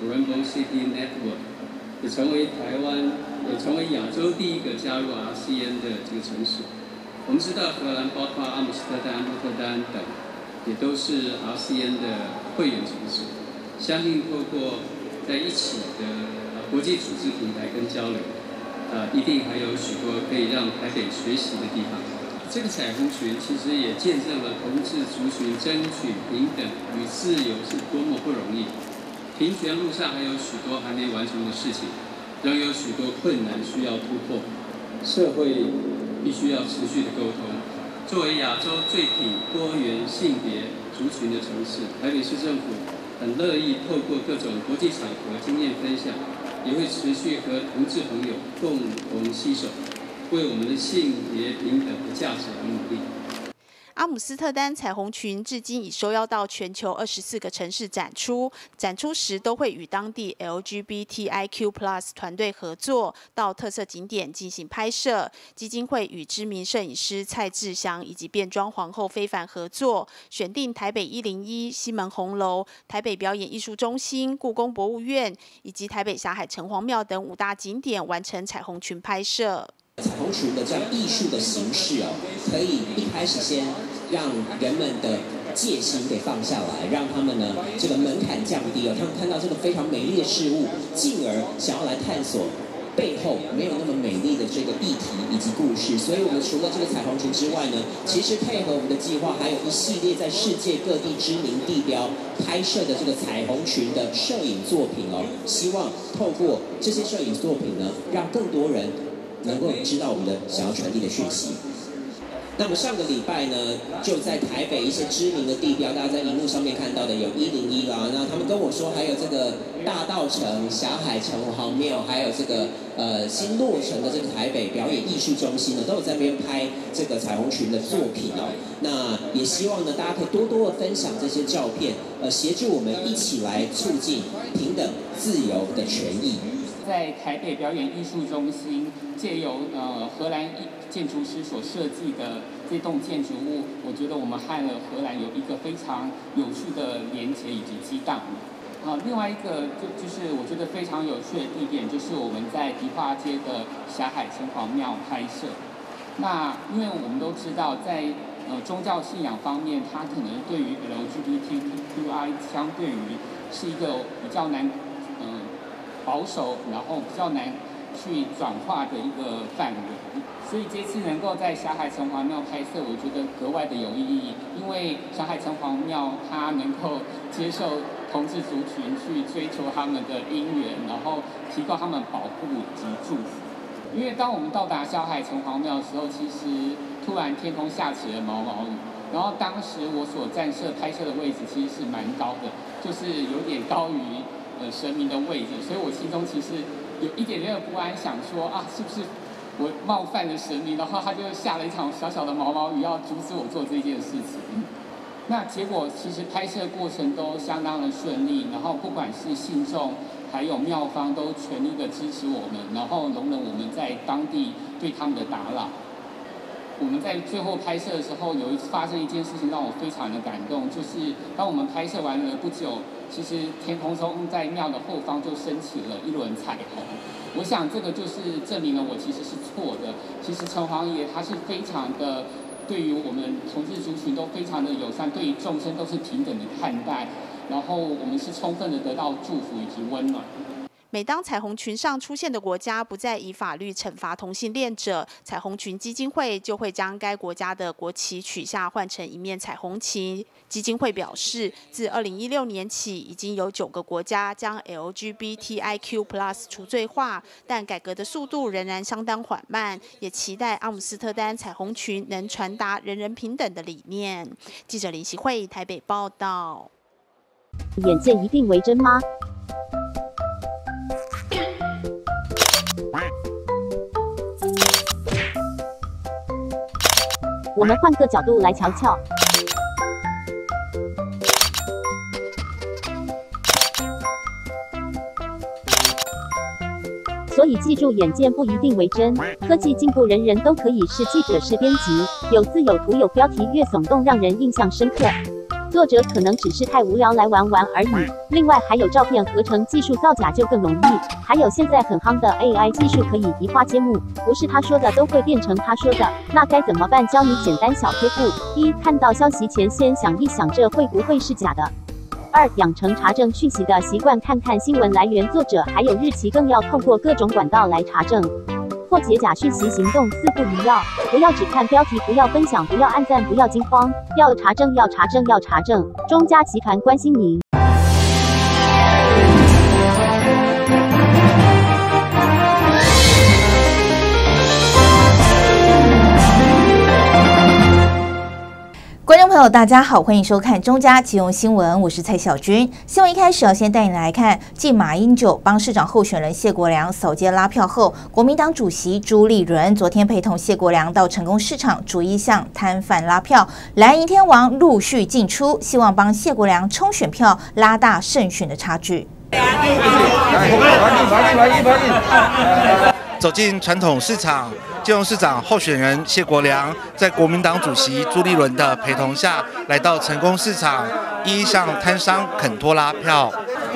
Rainbow City Network， 也成为亚洲第一个加入 RCN 的这个城市。我们知道荷兰包括阿姆斯特丹、鹿特丹等，也都是 RCN 的会员城市。相信透过在一起的国际组织平台跟交流，一定还有许多可以让台北学习的地方。这个彩虹群其实也见证了同志族群争取平等与自由是多么不容易。平权路上还有许多还没完成的事情，仍有许多困难需要突破。社会必须要持续的沟通。作为亚洲最挺多元性别族群的城市，台北市政府很乐意透过各种国际场合经验分享，也会持续和同志朋友共同携手，为我们的性别平等的价值而努力。 阿姆斯特丹彩虹群至今已受邀到全球24个城市展出，展出时都会与当地 LGBTIQ+ 团队合作，到特色景点进行拍摄。基金会与知名摄影师蔡志祥以及变装皇后非凡合作，选定台北101、西门红楼、台北表演艺术中心、故宫博物院以及台北霞海城隍庙等5大景点完成彩虹群拍摄。 彩虹群的这样艺术的形式可以一开始先让人们的戒心给放下来，让他们呢这个门槛降低他们看到这个非常美丽的事物，进而想要来探索背后没有那么美丽的这个议题以及故事。所以我们除了这个彩虹群之外呢，其实配合我们的计划，还有一系列在世界各地知名地标拍摄的这个彩虹群的摄影作品希望透过这些摄影作品呢，让更多人能够知道我们的想要传递的讯息。那么上个礼拜呢，就在台北一些知名的地标，大家在荧幕上面看到的有101啦，那他们跟我说还有这个大稻埕、霞海城隍庙，还有这个新落成的这个台北表演艺术中心呢，都有在那边拍这个彩虹群的作品那也希望呢，大家可以多多的分享这些照片，协助我们一起来促进平等、自由的权益。 在台北表演艺术中心，借由荷兰建筑师所设计的这栋建筑物，我觉得我们和荷兰有一个非常有趣的连结以及激荡。另外一个就是我觉得非常有趣的地点，就是我们在迪化街的霞海城隍庙拍摄。那因为我们都知道，在宗教信仰方面，它可能对于 LGBTQI 相对于是一个比较难保守，然后比较难去转化的一个范围，所以这次能够在霞海城隍庙拍摄，我觉得格外的有意义。因为霞海城隍庙它能够接受同志族群去追求他们的姻缘，然后提供他们保护及祝福。因为当我们到达霞海城隍庙的时候，其实突然天空下起了毛毛雨，然后当时我所站摄拍摄的位置其实是蛮高的，就是有点高于神明的位置，所以我心中其实有一点点的不安，想说是不是我冒犯了神明，然后他就下了一场小小的毛毛雨，要阻止我做这件事情。那结果其实拍摄过程都相当的顺利，然后不管是信众还有庙方都全力的支持我们，然后容忍我们在当地对他们的打扰。我们在最后拍摄的时候，发生一件事情让我非常的感动，就是当我们拍摄完了不久，其实天空中在庙的后方就升起了一轮彩虹。我想这个就是证明了我其实是错的。其实城隍爷他是非常的对于我们同志族群都非常的友善，对于众生都是平等的看待，然后我们是充分的得到祝福以及温暖。 每当彩虹群上出现的国家不再以法律惩罚同性恋者，彩虹群基金会就会将该国家的国旗取下，换成一面彩虹旗。基金会表示，自2016年起，已经有9个国家将 LGBTIQ+ 除罪化，但改革的速度仍然相当缓慢，也期待阿姆斯特丹彩虹群能传达人人平等的理念。记者林习慧台北报道。 眼见一定为真吗？我们换个角度来瞧瞧。所以记住，眼见不一定为真。科技进步，人人都可以是记者、是编辑，有字有图有标题，越耸动让人印象深刻。 作者可能只是太无聊来玩玩而已。另外还有照片合成技术造假就更容易，还有现在很夯的 AI 技术可以移花接木，不是他说的都会变成他说的，那该怎么办？教你简单小贴布：一、看到消息前先想一想这会不会是假的。2、养成查证讯息的习惯，看看新闻来源、作者还有日期，更要透过各种管道来查证。破解假讯息行动4不一要：不要只看标题，不要分享，不要按赞，不要惊慌，要查证，要查证，要查证。中嘉集团关心您。 观众朋友，大家好，欢迎收看中嘉即用新闻，我是蔡小军。新闻一开始要先带你来看，继马英九帮市长候选人谢国良扫街拉票后，国民党主席朱立伦昨天陪同谢国良到成功市场，逐一向摊贩拉票，蓝营天王陆续进出，希望帮谢国良冲选票，拉大胜选的差距。 走进传统市场，基隆市长候选人谢国良在国民党主席朱立伦的陪同下，来到成功市场，一一向摊商肯托拉票。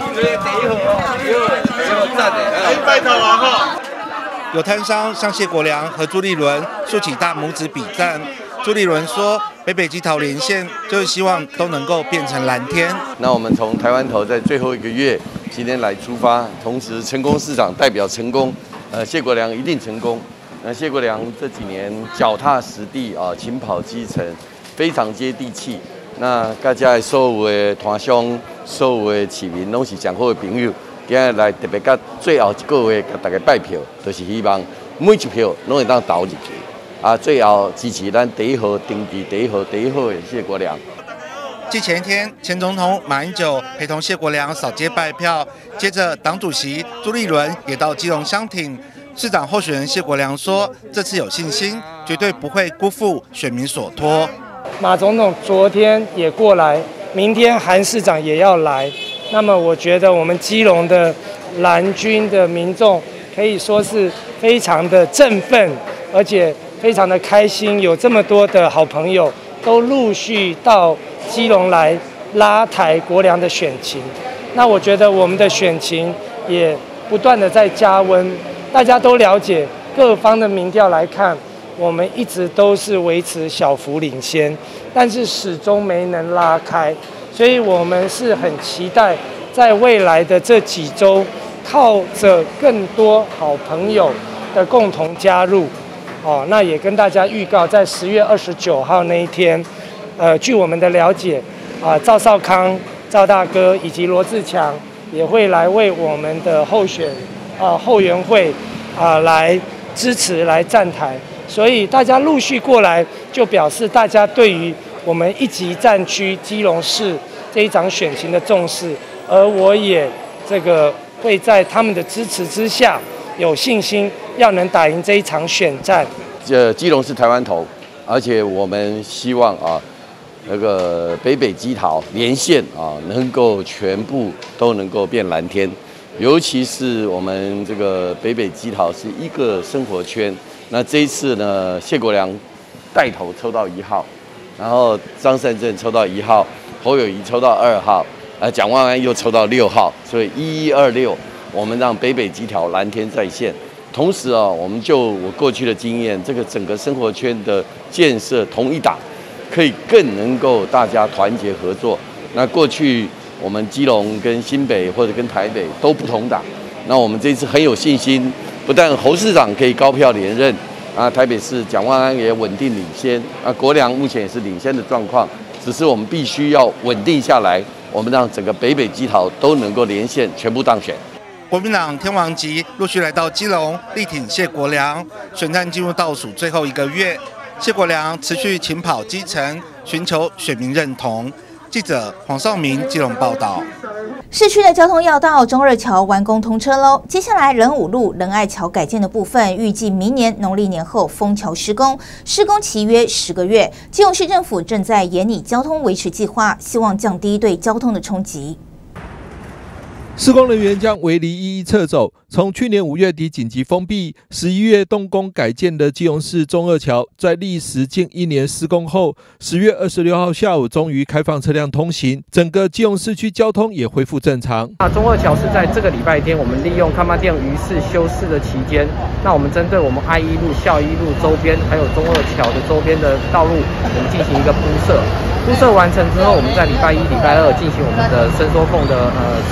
有摊商向谢国良和朱立伦竖起大拇指比赞。朱立伦说：“北北基桃连线就是希望都能够变成蓝天。” 那我们从台湾头在最后一个月今天来出发，同时成功市长代表成功。谢国良一定成功。那谢国良这几年脚踏实地啊，勤跑基层，非常接地气。那大家所有的团乡、所有的市民，拢是上好的朋友。今日来特别甲最后一个月甲大家拜票，就是希望每一票拢会当投入去。最后支持咱第一号登记第一号的谢国良。 继前一天，前总统马英九陪同谢国良扫街拜票，接着党主席朱立伦也到基隆相挺。市长候选人谢国良说，这次有信心，绝对不会辜负选民所托。 马总统昨天也过来，明天韩市长也要来。那么我觉得我们基隆的蓝军的民众可以说是非常的振奋，而且非常的开心，有这么多的好朋友都陆续到基隆来拉抬国良的选情。那我觉得我们的选情也不断的在加温，大家都了解各方的民调来看，我们一直都是维持小幅领先，但是始终没能拉开，所以我们是很期待在未来的这几周，靠着更多好朋友的共同加入，那也跟大家预告，在10月29号那一天，据我们的了解，赵少康、赵大哥以及罗志强也会来为我们的后援会来支持、来站台，所以大家陆续过来，就表示大家对于我们1级战区基隆市这一场选情的重视，而我也会在他们的支持之下，有信心要能打赢这一场选战。 基隆是台湾头，而且我们希望那个北北基桃连线能够全部都能够变蓝天，尤其是我们这个北北基桃是一个生活圈。那这一次呢，谢国良带头抽到1号，然后张善政抽到1号，侯友宜抽到2号，蒋万安又抽到6号，所以1126，我们让北北基桃蓝天在线。同时我们就我过去的经验，这个整个生活圈的建设同一党，可以更能够大家团结合作。那过去我们基隆跟新北或者跟台北都不同党，那我们这次很有信心，不但侯市长可以高票连任，台北市蒋万安也稳定领先，国良目前也是领先的状况，只是我们必须要稳定下来，我们让整个北北基桃都能够连线，全部当选。 国民党天王级陆续来到基隆，力挺谢国良。选战进入倒数最后1个月，谢国良持续勤跑基层，寻求选民认同。记者黄少明基隆报道。 市区的交通要道中二桥完工通车喽，接下来仁武路仁爱桥改建的部分，预计明年农历年后封桥施工，施工期约10个月。基隆市政府正在研拟交通维持计划，希望降低对交通的冲击。 施工人员将围篱一一撤走。从去年5月底紧急封闭，11月动工改建的基隆市中二桥，在历时近1年施工后，10月26号下午终于开放车辆通行，整个基隆市区交通也恢复正常。 中二桥是在这个礼拜天，我们利用看妈店鱼市休市的期间，那我们针对我们爱一路、孝一路周边，还有中二桥的周边的道路，我们进行一个铺设。铺设完成之后，我们在礼拜1、礼拜2进行我们的伸缩缝的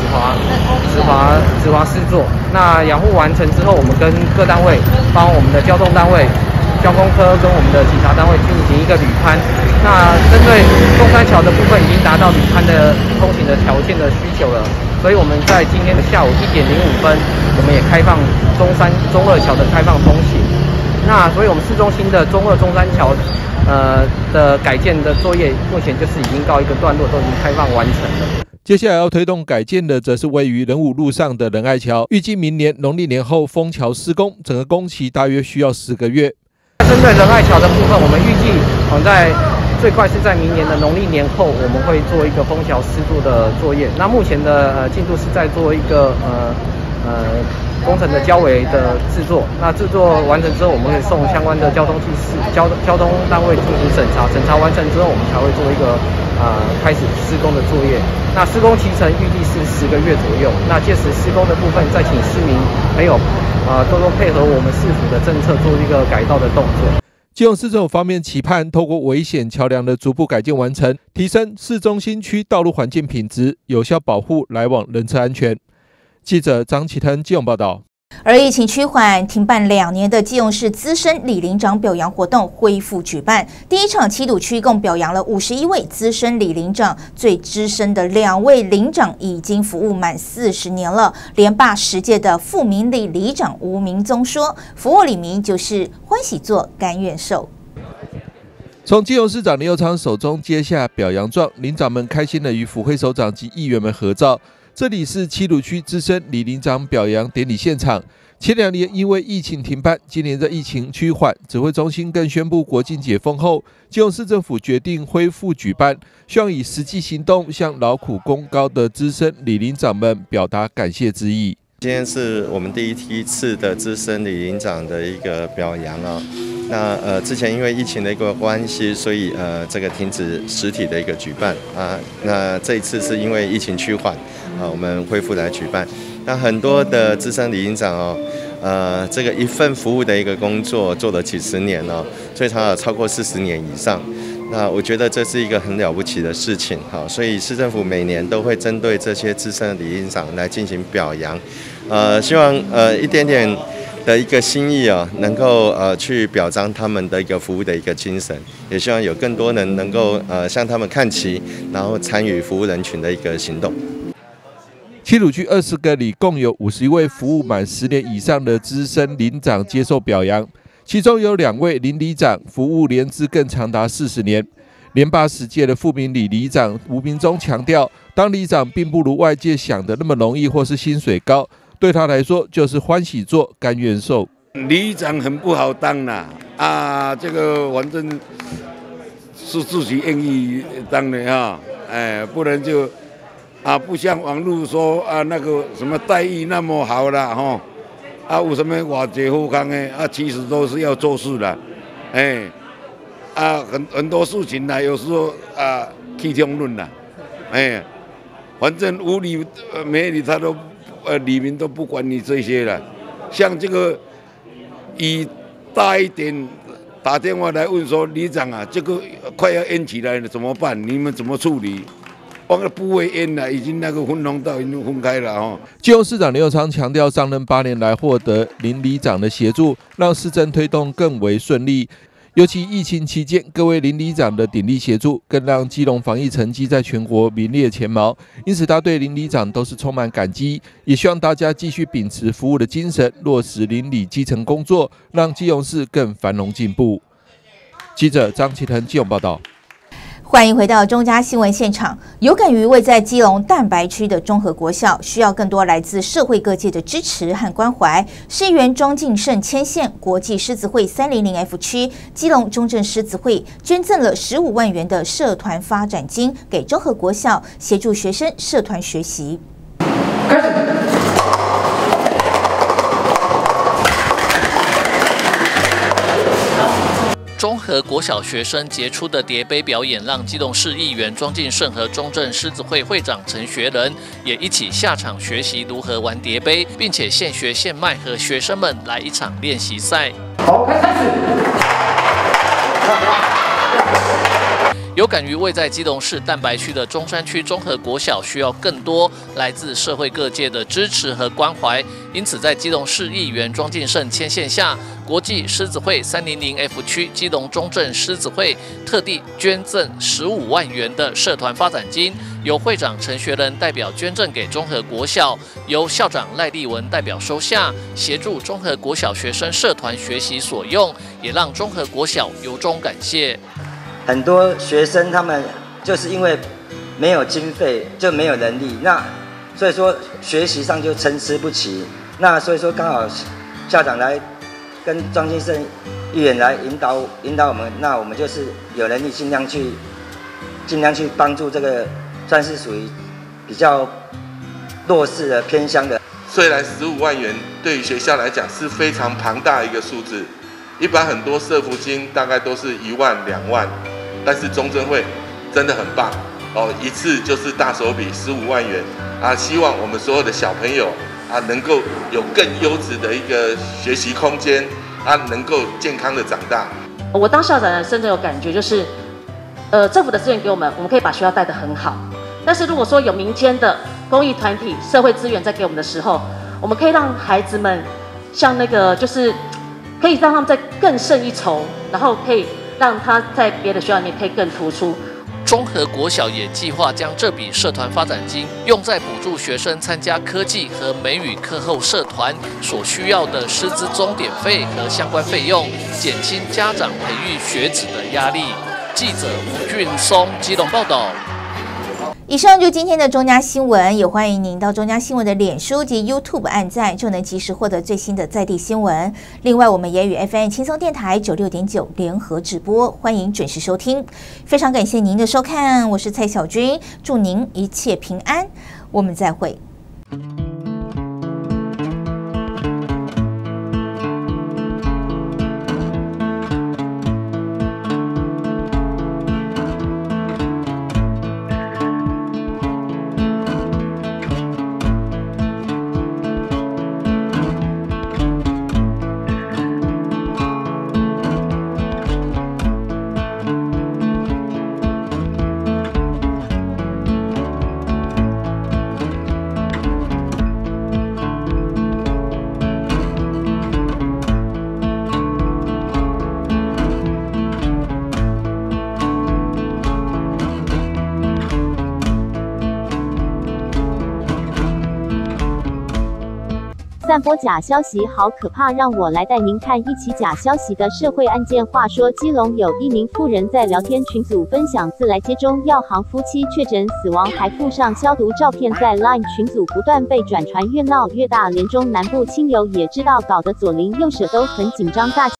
直滑施作。那养护完成之后，我们跟各单位，帮我们的交通单位、交通科跟我们的警察单位进行一个履勘。那针对中山桥的部分，已经达到履勘的通行的条件的需求了，所以我们在今天的下午1点05分，我们也开放中二桥的开放通行。那所以我们市中心的中山桥的改建的作业，目前就是已经告一个段落，都已经开放完成了。 接下来要推动改建的，则是位于仁武路上的仁爱桥，预计明年农历年后封桥施工，整个工期大约需要10个月。 针对仁爱桥的部分，我们预计在最快是在明年的农历年后，我们会做一个封桥施作的作业。那目前的进度是在做一个工程的交围的制作，那制作完成之后，我们会送相关的交通单位进行审查，审查完成之后，我们才会做一个开始施工的作业。那施工期程预计是10个月左右。那届时施工的部分，再请市民朋友多多配合我们市府的政策，做一个改道的动作。 基隆市政府方面期盼透过危险桥梁的逐步改建完成，提升市中心区道路环境品质，有效保护来往人车安全。记者张启腾基隆报道。 而疫情趋缓，停办2年的基隆市资深里邻长表扬活动恢复举办。第一场七堵区共表扬了51位资深里邻长，最资深的2位邻长已经服务满40年了。连霸10届的富民里里长吴明宗说：“服务里民就是欢喜做，甘愿受。” 从基隆市长林右昌手中接下表扬状，邻长们开心地与府会首长及议员们合照。这里是七堵区资深里邻长表扬典礼现场。前2年因为疫情停办，今年在疫情趋缓，指挥中心更宣布国境解封后，基隆市政府决定恢复举办，希望以实际行动向劳苦功高的资深里邻长们表达感谢之意。 今天是我们第一次的资深里邻长的一个表扬啊。那之前因为疫情的一个关系，所以这个停止实体的一个举办啊。那这一次是因为疫情趋缓我们恢复来举办。那很多的资深里邻长这个一份服务的一个工作做了几十年最少有超过40年以上。那我觉得这是一个很了不起的事情所以市政府每年都会针对这些资深的里邻长来进行表扬。希望一点点的一个心意能够去表彰他们的一个服务的一个精神，也希望有更多人能够向他们看齐，然后参与服务人群的一个行动。 七堵区20个里共有51位服务满10年以上的资深邻长接受表扬，其中有2位邻里长服务年资更长达40年。连霸10届的富民里里长吴明宗强调，当里长并不如外界想的那么容易，或是薪水高。对他来说，就是欢喜做，甘愿受。 里长很不好当啦，这个反正是自己愿意当的不然就不像网络说那个什么待遇那么好啦有什么瓦解后康其实都是要做事的，很多事情有时候气中论啦，反正无理没理他都。里民都不管你这些了，像这个以大一点打电话来问说，里长这个快要淹起来了怎么办？你们怎么处理？忘了不会淹了，已经那个分龙道已经分开了基隆市长林右昌强调，上任8年来获得邻里长的协助，让市政推动更为顺利。尤其疫情期间，各位邻里长的鼎力协助，更让基隆防疫成绩在全国名列前茅。因此，他对邻里长都是充满感激，也希望大家继续秉持服务的精神，落实邻里基层工作，让基隆市更繁荣进步。记者张启腾基隆报道。 欢迎回到中嘉新闻现场。有感于位在基隆蛋白区的中和国校需要更多来自社会各界的支持和关怀，市议员庄敬胜牵线国际狮子会300F 区基隆中正狮子会捐赠了15万元的社团发展金给中和国校，协助学生社团学习。 开始。 中和国小学生杰出的叠杯表演，让基隆市议员庄敬胜和中正狮子会会长陈学仁也一起下场学习如何玩叠杯，并且现学现卖，和学生们来一场练习赛。 好，开始。 有感于位在基隆市蛋白区的中山区中和国小需要更多来自社会各界的支持和关怀，因此在基隆市议员庄敬胜牵线下，国际狮子会300F 区基隆中正狮子会特地捐赠15万元的社团发展金，由会长陈学仁代表捐赠给中和国小，由校长赖立文代表收下，协助中和国小学生社团学习所用，也让中和国小由衷感谢。 很多学生他们就是因为没有经费，就没有能力，那所以说学习上就参差不齐。那所以说刚好校长来跟庄敬胜议员来引导我们，那我们就是有能力尽量去帮助这个算是属于比较弱势的偏乡的。 虽然15万元对于学校来讲是非常庞大的一个数字，一般很多社福金大概都是1万2万。但是中正会真的很棒哦，一次就是大手笔15万元啊！希望我们所有的小朋友啊，能够有更优质的一个学习空间啊，能够健康的长大。 我当校长呢，深深有感觉，就是政府的资源给我们可以把学校带得很好。但是如果说有民间的公益团体、社会资源在给我们的时候，我们可以让孩子们像那个，就是可以让他们再更胜一筹，然后可以让他在别的学校里面可以更突出。 中和国小也计划将这笔社团发展金用在补助学生参加科技和美语课后社团所需要的师资钟点费和相关费用，减轻家长培育学子的压力。记者吴俊松基隆报道。 以上就今天的中嘉新闻，也欢迎您到中嘉新闻的脸书及 YouTube 按赞，就能及时获得最新的在地新闻。另外，我们也与 FM 轻松电台96.9联合直播，欢迎准时收听。非常感谢您的收看，我是蔡小军，祝您一切平安，我们再会。 散播假消息好可怕，让我来带您看一起假消息的社会案件。话说，基隆有一名妇人在聊天群组分享自来接中药行夫妻确诊死亡，还附上消毒照片，在 LINE 群组不断被转传，越闹越大，连中南部亲友也知道，搞得左邻右舍都很紧张。大